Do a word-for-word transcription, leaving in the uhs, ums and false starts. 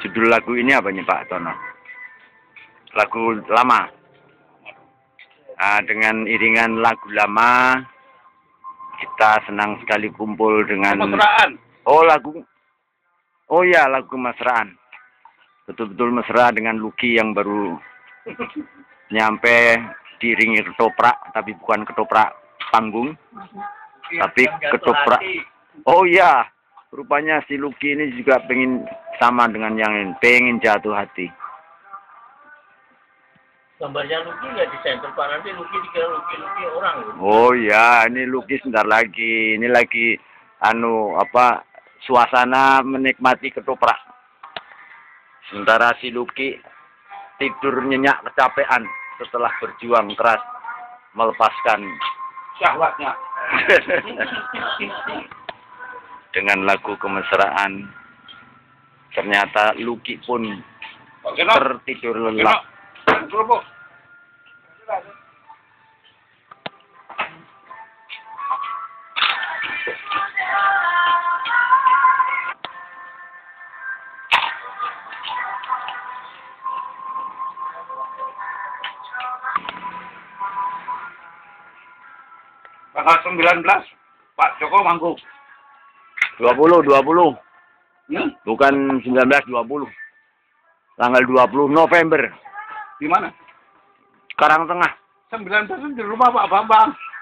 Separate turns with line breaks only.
Judul lagu ini apa nih Pak Tono? Lagu lama. Nah, dengan iringan lagu lama, kita senang sekali kumpul dengan.
Mesraan.
Oh lagu. Oh ya lagu mesraan. Betul-betul mesra dengan Lucky yang baru nyampe diiringi ketoprak, tapi bukan ketoprak panggung, tapi ketoprak. Oh iya, rupanya si Lucky ini juga pengen sama dengan yang ini, pengen jatuh hati.
Gambarnya Lucky ya di center Pak, nanti Lucky dikira Lucky-Lucky orang.
Oh iya, ini Lucky sebentar lagi, ini lagi anu apa suasana menikmati ketoprak. Sementara si Lucky tidur nyenyak kecapean setelah berjuang keras melepaskan
Syahwatnya.
Dengan lagu kemesraan. Ternyata Lucky pun tertidur lelap.
Tanggal sembilan belas Pak Joko manggung.
dua puluh, dua puluh.
Hmm?
Bukan sembilan belas, dua puluh. Tanggal dua puluh November.
Di mana?
Karangtengah.
sembilan belas di rumah Pak Bambang.